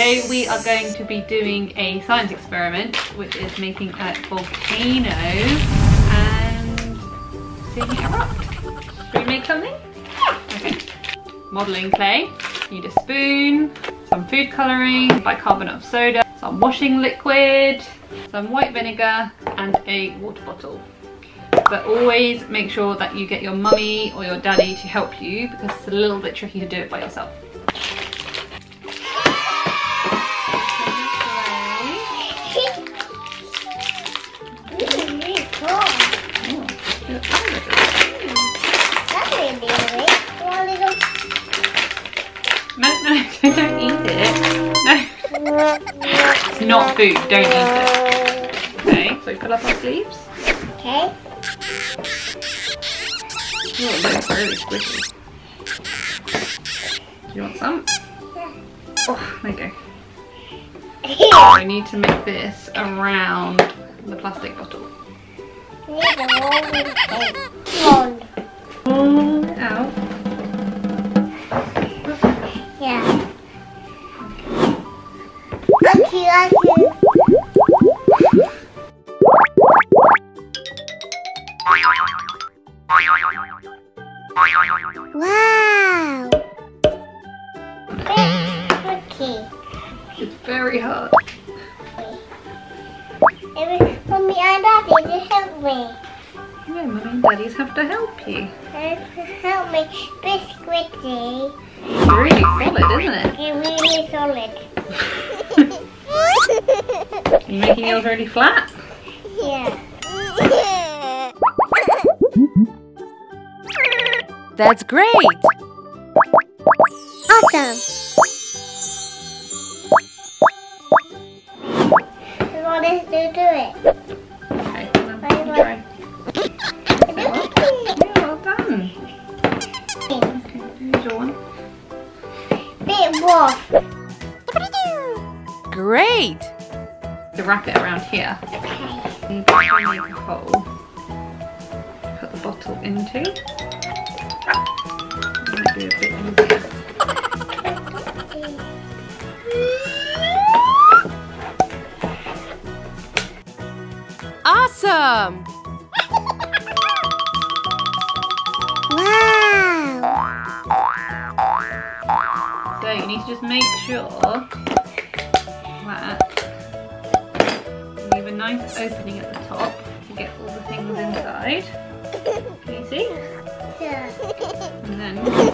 Today we are going to be doing a science experiment, which is making a volcano and seeing it erupt. Should we make something? Okay. Modelling clay. You need a spoon, some food colouring, bicarbonate of soda, some washing liquid, some white vinegar and a water bottle. But always make sure that you get your mummy or your daddy to help you because it's a little bit tricky to do it by yourself. No, don't eat it. No. It's not food, don't eat it. Okay, so pull up our sleeves. Okay. Oh, it looks really squishy. Do you want some? Yeah. Oh, there you go. I need to make this around the plastic bottle. Out. Yeah. Okay. Wow! Okay. It's very hard. Mommy and Daddy, just help me. Yeah, Mummy and Daddies have to help you. Help me. It's squishy. It's really solid, isn't it? It's really solid. Are you making yours really flat? Yeah. That's great! Awesome! What is to do it? Okay, come on, try. Yeah, well done. Okay, here's your one. Bit more. Great! To wrap it around here. Okay. You make a hole. Put the bottle into. Might be a bit easier. Awesome! Wow! So you need to just make sure that you leave a nice opening at the top to get all the things inside. Can you see? Yeah. And then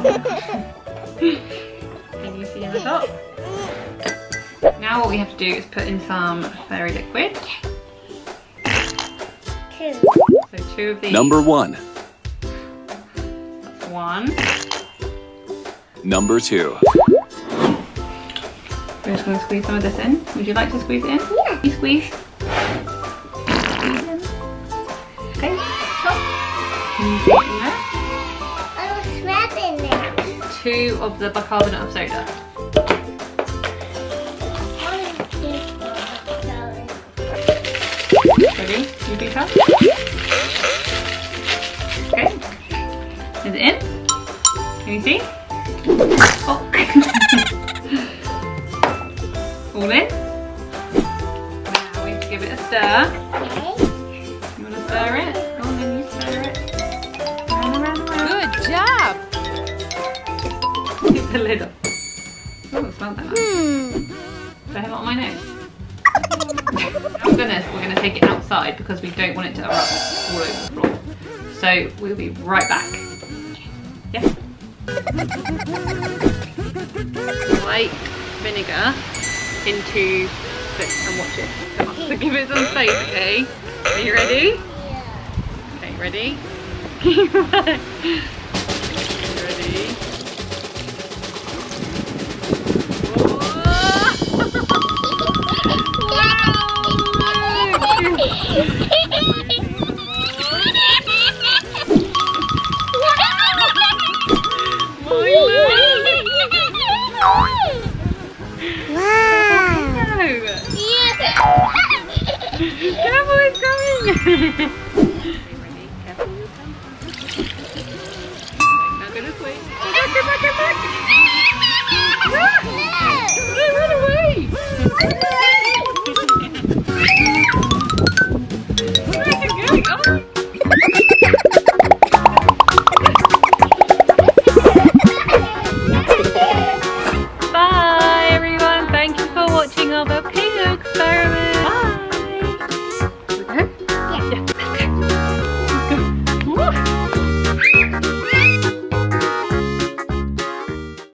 can you see in the top? Now what we have to do is put in some fairy liquid. Two. So 2 of these. Number 1. That's 1. Number 2. We're just going to squeeze some of this in. Would you like to squeeze it in? Yeah. You squeeze. Squeeze in. Okay, stop. Can you see it in there? I was wrapping it. 2 of the bicarbonate of soda. Ready? You do that? Okay. Is it in? Can you see? Oh. All in? Now we have to give it a stir. Okay. You want to stir it? Go on then, you stir it. Round and round and round. Good job! Keep the lid up. Oh, it smells like that. Do I have it on my nose? After this, we're going to take it outside because we don't want it to erupt all over the floor. So we'll be right back. Yeah. Light vinegar into this and watch it come up. So give it some space, okay? Are you ready? Yeah. Okay, ready? Ready?